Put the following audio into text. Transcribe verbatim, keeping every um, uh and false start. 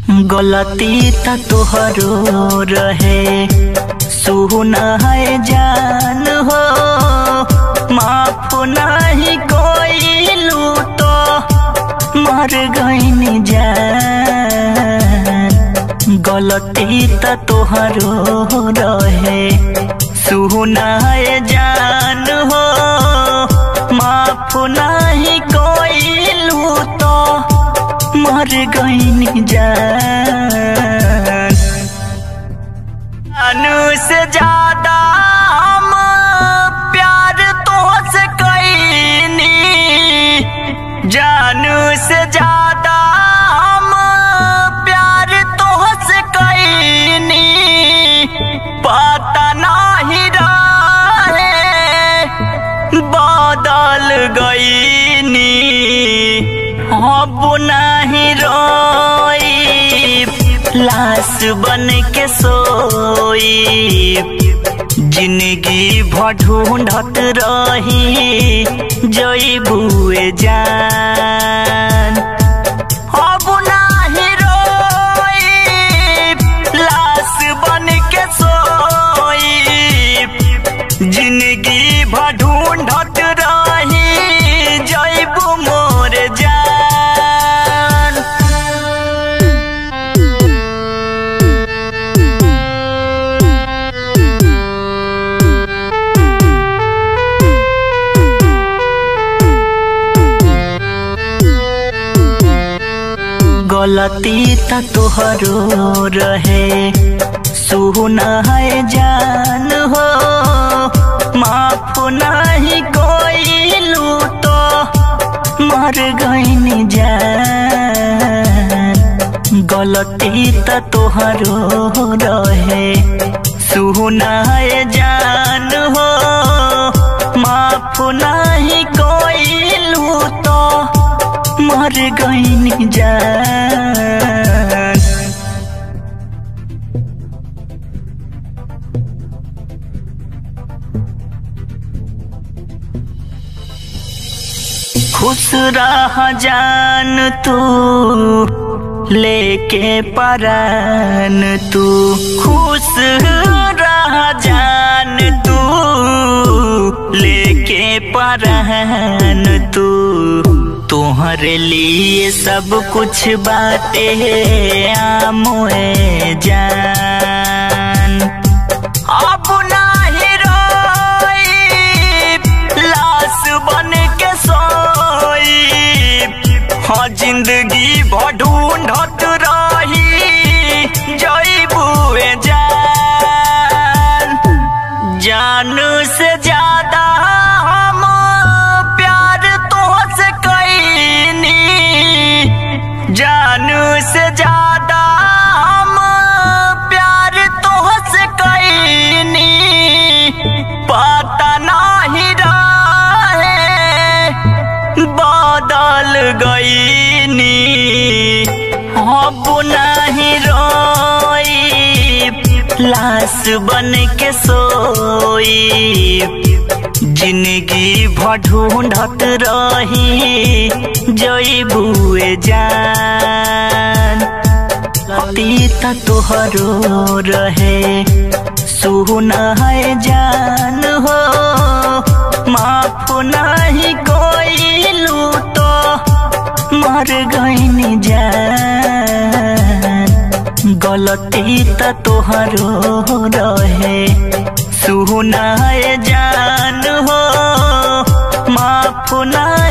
गलती त तोहरो रहे सुना है जान हो, माफ नहीं कोइलू तो मर गईन जान। गलती त तोहरो रहे सुना है जान हो, माफ नहीं कोइलू तो मर गईन जान। जानू से ज्यादा हम प्यार तुझसे कईनी, जानू से ज्यादा हम प्यार तुझसे कईनी। पता नहीं रहे बदल गईनी, अब नहीं रोई लाश बन के सोई। जिंदगी भर ढूंढत रही जईबुए जान। अब नहीं रोई लाश बन के सोई। जिंदगी भर ढूंढत रही जईबू मोर जान। गलती त तोहरो रहे सुना है जान हो, माफ नहीं कोइलू तो मर गईन जान। गलती त तोहरो रहे सुना है जान हो, माफ नहीं कोइलू तो मर गईन जान। खुश रह जान तू लेके परान तू, खुश रह जान तू लेके परान तू। तुम्हारे लिए सब कुछ बातें आमोए जान। अब नहीं रोई लाश बन के सोई। हाँ जिंदगी भर ढूंढत रही जईबुए जान। जानू से ज्यादा हम प्यार तुझसे कईनी, जानू से ज्यादा हम प्यार तुझसे कईनी। पता नहीं रहे बदल गईनी, अब नहीं रोई लाश बन के सोई। जिंदगी भर ढूंढत रही जईबुए जान। गलती त तोहरो रहे सुना है जान हो, माफ नहीं कोइलू तो मर गईन जान। गलती त तोहरो रहे सुना है जान हो, माफ नहीं